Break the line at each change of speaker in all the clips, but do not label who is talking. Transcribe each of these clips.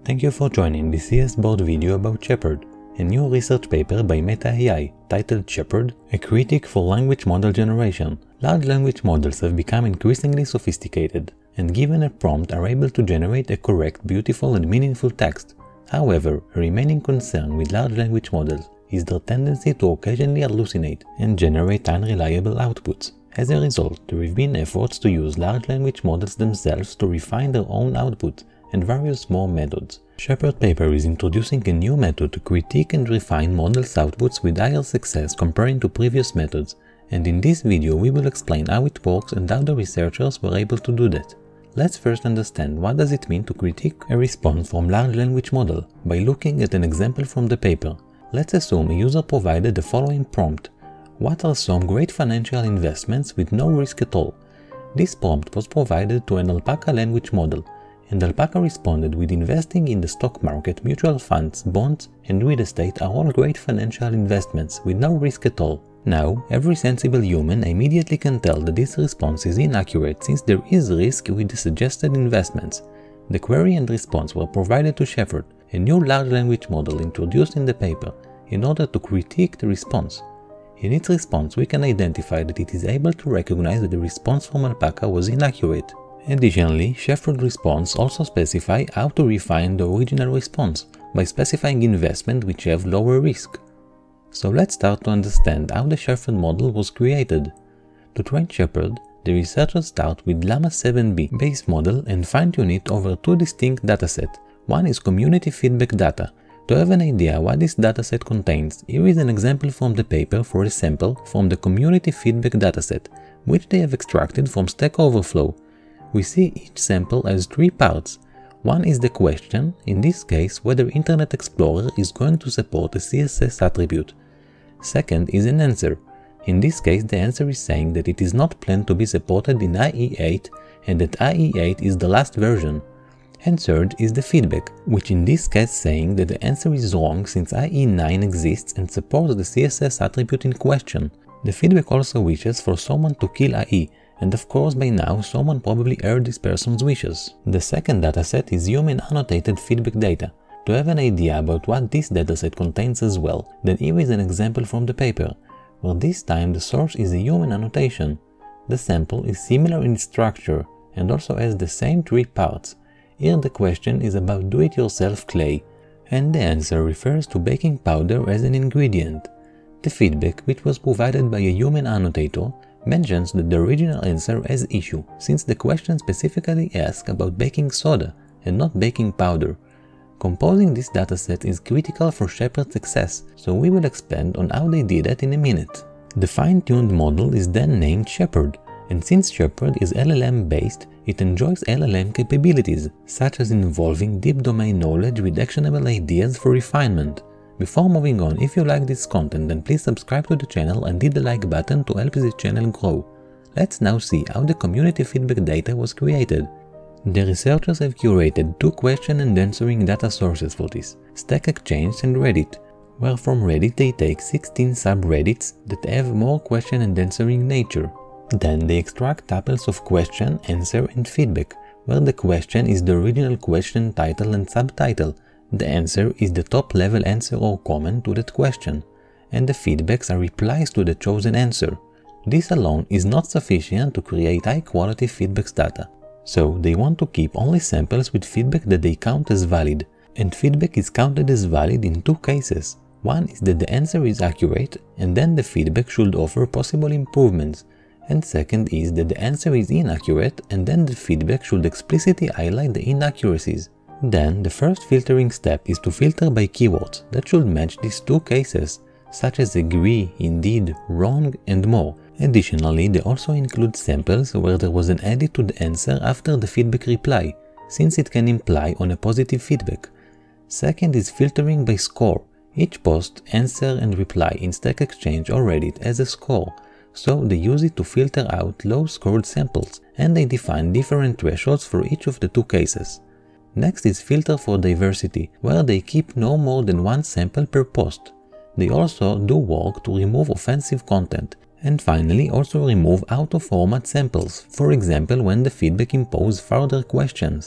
Thank you for joining this CS board video about Shepherd, a new research paper by Meta AI titled Shepherd, a critic for language model generation. Large language models have become increasingly sophisticated, and given a prompt are able to generate a correct, beautiful and meaningful text. However, a remaining concern with large language models is their tendency to occasionally hallucinate and generate unreliable outputs. As a result, there have been efforts to use large language models themselves to refine their own output and various more methods. Shepherd paper is introducing a new method to critique and refine models' outputs with higher success comparing to previous methods, and in this video we will explain how it works and how the researchers were able to do that. Let's first understand what does it mean to critique a response from large language model by looking at an example from the paper. Let's assume a user provided the following prompt: what are some great financial investments with no risk at all? This prompt was provided to an Alpaca language model, and Alpaca responded with investing in the stock market, mutual funds, bonds and real estate are all great financial investments with no risk at all. Now, every sensible human immediately can tell that this response is inaccurate since there is risk with the suggested investments. The query and response were provided to Shepherd, a new large language model introduced in the paper, in order to critique the response. In its response, we can identify that it is able to recognize that the response from Alpaca was inaccurate. Additionally, Shepherd's response also specifies how to refine the original response by specifying investments which have lower risk. So let's start to understand how the Shepherd model was created. To train Shepherd, the researchers start with Llama 7B base model and fine-tune it over two distinct datasets. One is community feedback data. To have an idea what this dataset contains, here is an example from the paper for a sample from the community feedback dataset, which they have extracted from Stack Overflow. We see each sample has three parts. One is the question, in this case whether Internet Explorer is going to support a CSS attribute. Second is an answer. In this case the answer is saying that it is not planned to be supported in IE8 and that IE8 is the last version. And third is the feedback, which in this case saying that the answer is wrong since IE9 exists and supports the CSS attribute in question. The feedback also wishes for someone to kill IE, and of course by now someone probably heard this person's wishes. The second dataset is human-annotated feedback data. To have an idea about what this dataset contains as well, then here is an example from the paper, where this time the source is a human annotation. The sample is similar in structure and also has the same three parts. Here the question is about do-it-yourself clay, and the answer refers to baking powder as an ingredient. The feedback, which was provided by a human annotator, mentions that the original answer has issue, since the question specifically asks about baking soda and not baking powder. Composing this dataset is critical for Shepherd's success, so we will expand on how they did that in a minute. The fine-tuned model is then named Shepherd, and since Shepherd is LLM based, it enjoys LLM capabilities, such as involving deep domain knowledge with actionable ideas for refinement. Before moving on, if you like this content, then please subscribe to the channel and hit the like button to help the channel grow. Let's now see how the community feedback data was created. The researchers have curated two question and answering data sources for this, Stack Exchange and Reddit, where from Reddit they take 16 subreddits that have more question and answering nature. Then they extract tuples of question, answer and feedback, where the question is the original question title and subtitle. The answer is the top-level answer or comment to that question, and the feedbacks are replies to the chosen answer. This alone is not sufficient to create high-quality feedbacks data, so they want to keep only samples with feedback that they count as valid, and feedback is counted as valid in two cases. One is that the answer is accurate, and then the feedback should offer possible improvements, and second is that the answer is inaccurate, and then the feedback should explicitly highlight the inaccuracies. Then, the first filtering step is to filter by keywords that should match these two cases, such as agree, indeed, wrong, and more. Additionally, they also include samples where there was an edit to the answer after the feedback reply, since it can imply on a positive feedback. Second is filtering by score. Each post, answer, and reply in Stack Exchange or Reddit has a score, so they use it to filter out low-scored samples, and they define different thresholds for each of the two cases. Next is filter for diversity, where they keep no more than one sample per post. They also do work to remove offensive content, and finally also remove out-of-format samples, for example when the feedback imposes further questions.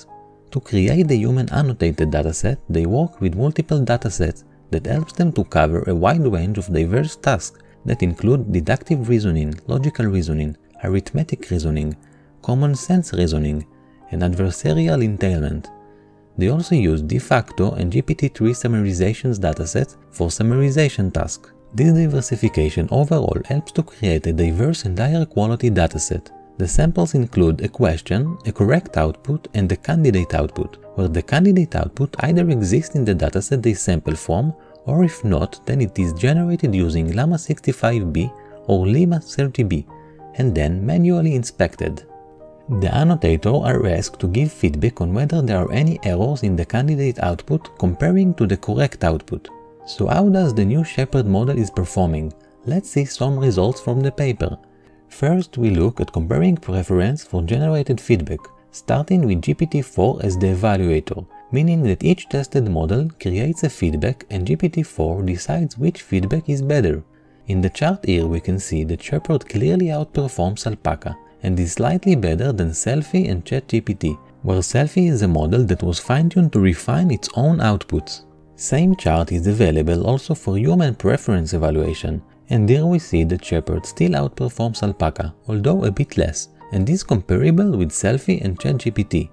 To create the human-annotated dataset, they work with multiple datasets that helps them to cover a wide range of diverse tasks that include deductive reasoning, logical reasoning, arithmetic reasoning, common sense reasoning, and adversarial entailment. They also use de facto and GPT-3 summarizations datasets for summarization tasks. This diversification overall helps to create a diverse and higher quality dataset. The samples include a question, a correct output, and a candidate output, where the candidate output either exists in the dataset they sample from, or if not, then it is generated using Llama 65B or Llama 30B, and then manually inspected. The annotator are asked to give feedback on whether there are any errors in the candidate output comparing to the correct output. So how does the new Shepherd model is performing? Let's see some results from the paper. First, we look at comparing preference for generated feedback, starting with GPT-4 as the evaluator, meaning that each tested model creates a feedback and GPT-4 decides which feedback is better. In the chart here we can see that Shepherd clearly outperforms Alpaca and is slightly better than Selfie and ChatGPT, where Selfie is a model that was fine-tuned to refine its own outputs. Same chart is available also for human preference evaluation, and here we see that Shepherd still outperforms Alpaca, although a bit less, and is comparable with Selfie and ChatGPT.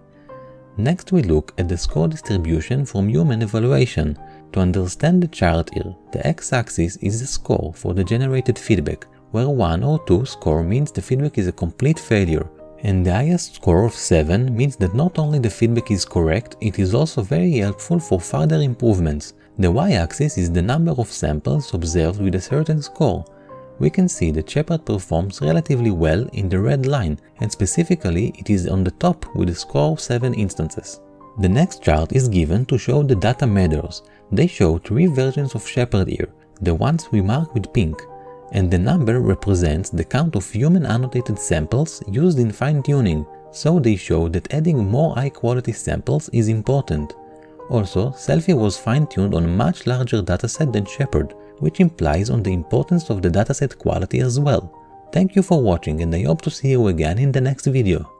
Next we look at the score distribution from human evaluation. To understand the chart here, the x-axis is the score for the generated feedback, where 1 or 2 score means the feedback is a complete failure, and the highest score of 7 means that not only the feedback is correct, it is also very helpful for further improvements. The y-axis is the number of samples observed with a certain score. We can see that Shepherd performs relatively well in the red line, and specifically it is on the top with a score of 7 instances. The next chart is given to show the data matters. They show 3 versions of Shepherd here, the ones we mark with pink, and the number represents the count of human-annotated samples used in fine-tuning, so they show that adding more high-quality samples is important. Also, Selfie was fine-tuned on a much larger dataset than Shepherd, which implies on the importance of the dataset quality as well. Thank you for watching, and I hope to see you again in the next video.